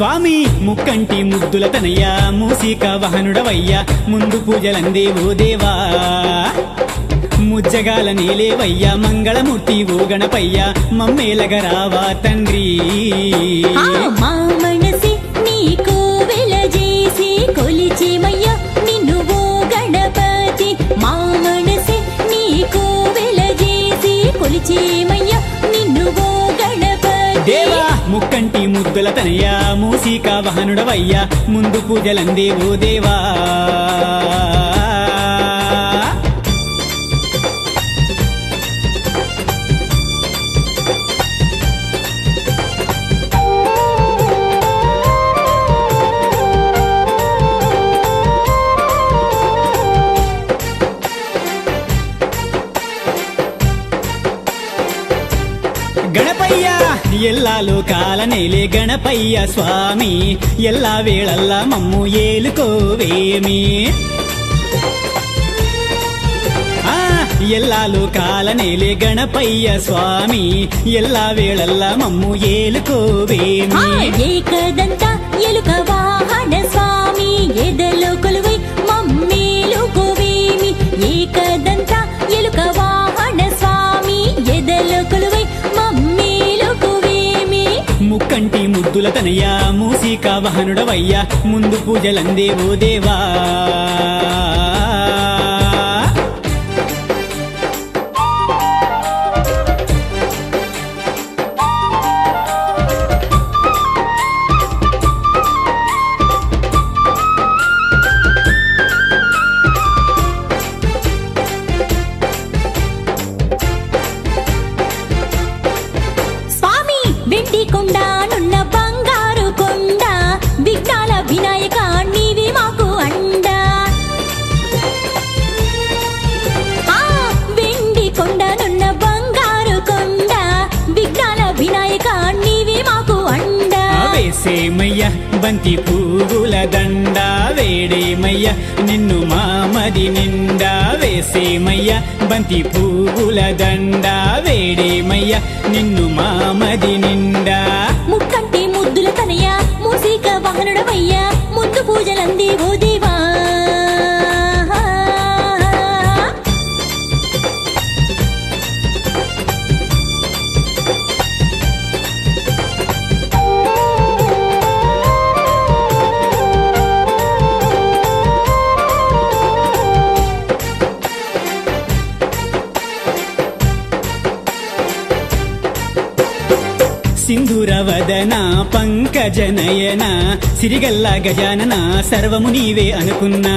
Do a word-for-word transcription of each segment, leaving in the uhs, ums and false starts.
స్వామి ముక్కంటి ముద్దుల తనయ్య మూసిక వాహనుడవయ్యా ముందు పూజలందేవో దేవా ముజ్జగాల నీలేవయ్యా మంగళమూర్తి ఓ గణపయ్య మమ్మేలగరావా తండ్రి మా మనసి నీకు వెలజేసి కొలిచేమయ్యా నిన్ను ఓ గణపతి మా మనసి నీకు వెలజేసి కొలిచేమయ్యా నిన్ను ఓ గణపతి దేవా ముక్కంటి ముద్దుల తనయ్య మూసిక వాహనుడవయ్యా ముందు పూజలందేవో దేవా గణపయ్య ఎల్లా లోకాల నేలే గణపయ్య స్వామి ఎల్లా వేళల్లా మమ్ము ఏలుకోవేమి ఆ ఎల్లా లోకాల నేలే గణపయ్య స్వామి ఎల్లా వేళల్లా మమ్ము ఏలుకోవేమి ఏకదంత ఎలుక వాహన స్వామి ఎదలో కొలువై మమ్మేలుకోవేమి ఏకదంత ఎలుక వాహన స్వామి ఎదలో కొలువై ముక్కంటి ముద్దుల తనయ్య మూసిక వాహనుడవయ్యా ముందు పూజలందేవో దేవా కొండానున్న బంగారు కొండ విఘ్నాల వినాయక నీవి మాకు అండా ఆ వెండి కొండానున్న బంగారు కొండ విఘ్నాల వినాయక నీవి మాకు అండా వేసేమయ్య బంతి పువ్వుల దండ వేడేమయ్య నిన్ను మామది నిండా వేసేమయ్య బంతి పువ్వుల దండ వేడేమయ్య నిన్ను మామది నిండా ముక్కంటి ముద్దుల తనయ్య మూసిక వాహనుడవయ్యా ముందు పూజలందేవో దేవా సింధూరవదన పంకజనయన సిరిగల్ల గజానన సర్వము నీవే అనుకున్నా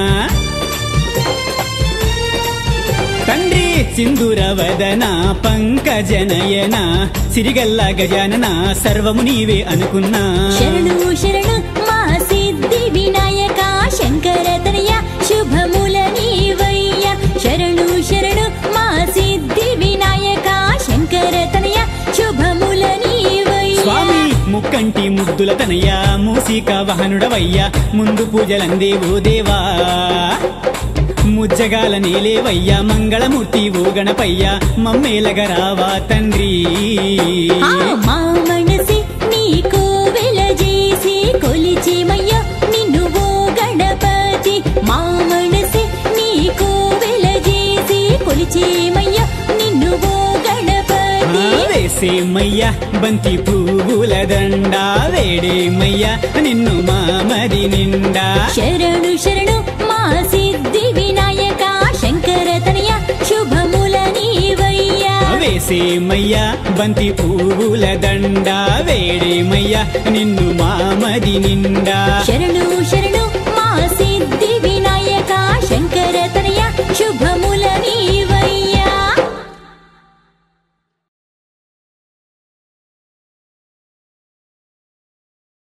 తండ్రి సింధూరవదన పంకజనయన సిరిగల్ల గజానన సర్వము నీవే అనుకున్నా శరణు శరణు మా సిద్ధి వినాయక శంకర తనయ శుభముల నీవయ్య శరణు శరణు మా సిద్ధి వినాయక శంకర తనయ శుభముల స్వామి ముక్కంటి ముద్దుల తనయ్య మూసిక వాహనుడవయ్యా ముందు పూజలందేవో దేవా ముజ్జగాల నీలేవయ్యా మంగళమూర్తి ఓ గణపయ్య మమ్మేలగరావా తండ్రి మా మనసి నీకు వెలజేసి కొలిచేమయ్యా నిన్ను ఓ గణపతి మా మనసి నీకు వెలజేసి కొలిచేమయ్యా నిన్ను ఓ గణపతి వేసేమయ్య బంతి పువ్వుల దండ వేడేమయ్య నిన్ను మామది నిండా శరణు శరణు మా సిద్ధి వినాయక శంకర తనయ శుభముల నీవయ్యా వేసేమయ్య బంతి పువ్వుల దండ వేడేమయ్య నిన్ను మామది నిండా శరణు శరణు